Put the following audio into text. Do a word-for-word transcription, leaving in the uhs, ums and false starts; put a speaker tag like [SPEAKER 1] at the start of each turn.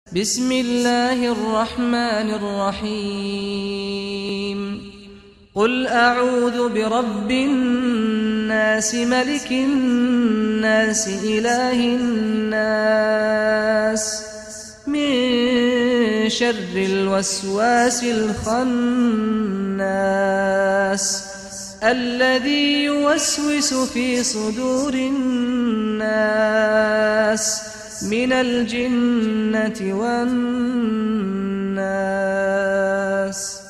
[SPEAKER 1] بسم الله الرحمن الرحيم قل أعوذ برب الناس ملك الناس إله الناس من شر الوسواس الخناس الذي يوسوس في صدور الناس من الجنة والناس.